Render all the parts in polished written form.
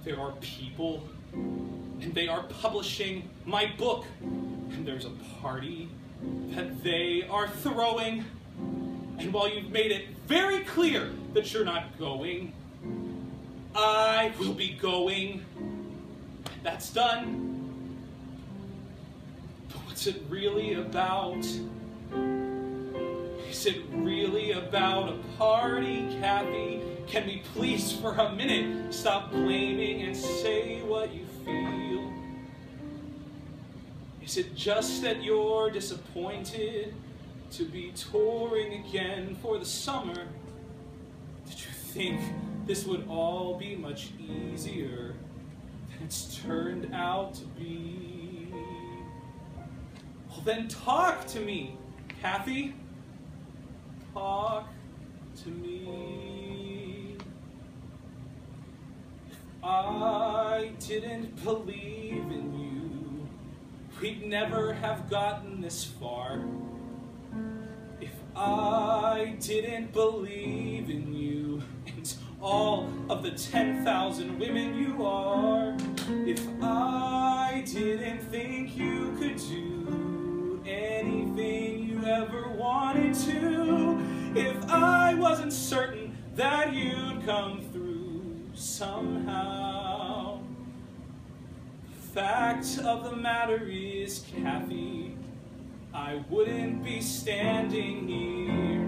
There are people, and they are publishing my book, and there's a party that they are throwing, and while you've made it very clear that you're not going, I will be going. That's done. But what's it really about? Is it really about a party, Kathy? Can we please, for a minute, stop blaming and say what you feel? Is it just that you're disappointed to be touring again for the summer? Did you think this would all be much easier than it's turned out to be? Well, then talk to me, Kathy. Talk to me. If I didn't believe in you, we'd never have gotten this far. If I didn't believe in you and all of the 10,000 women you are, if I didn't think you could do anything you ever wanted to, if I wasn't certain that you'd come through somehow. The fact of the matter is, Kathy, I wouldn't be standing here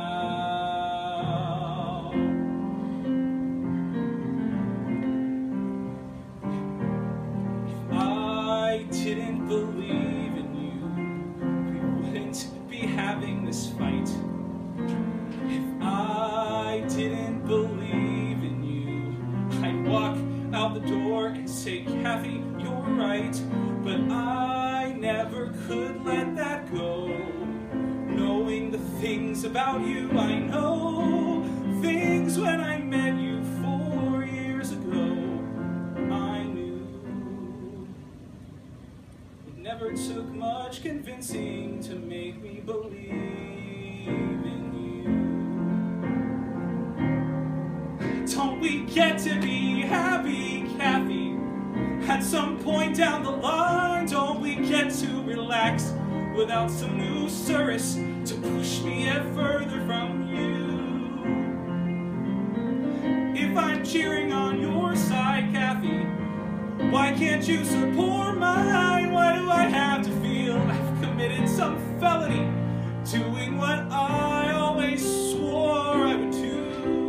now. If I didn't believe in you, we wouldn't be having this fight. If I didn't believe in you, I'd walk out the door and say, Kathy, you're right, but I never could let that go. Knowing the things about you I know, things when I met you 4 years ago, I knew. It never took much convincing to make me believe in you. Don't we get to be happy, Kathy? At some point down the line, don't we get to relax without some new service to push me yet further from you? If I'm cheering on your side, Kathy, why can't you support mine? Why do I have to feel I've committed some felony, doing what I always swore I would do?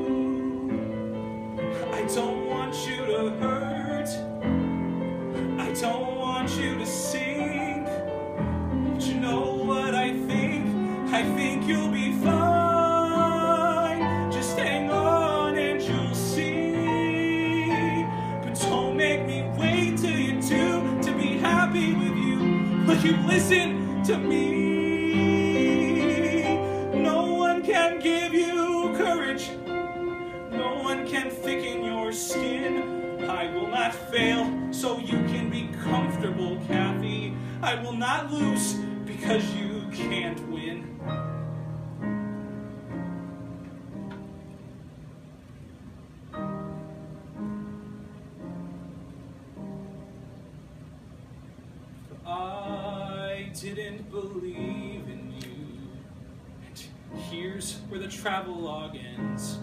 I don't want you to hurt, I don't want you to sink, but you know what I think? I think you'll be fine. Just hang on and you'll see. But don't make me wait till you do to be happy with you. Will you listen to me? No one can give you courage, no one can thicken your skin. I will not fail so you can be comfortable, Kathy. I will not lose because you can't win. I didn't believe in you. And here's where the travelogue ends.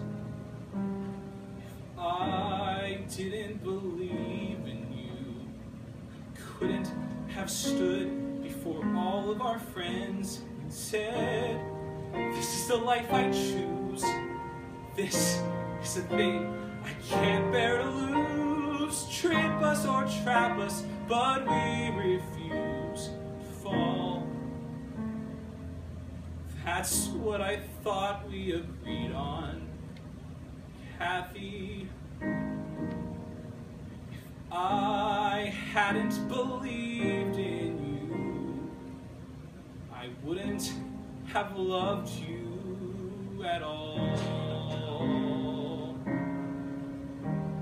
If I didn't believe in you, I couldn't have stood before all of our friends and said, this is the life I choose. This is the thing I can't bear to lose. Trip us or trap us, but we refuse to fall. That's what I thought we agreed on, Kathy. If I hadn't believed in you, I wouldn't have loved you at all.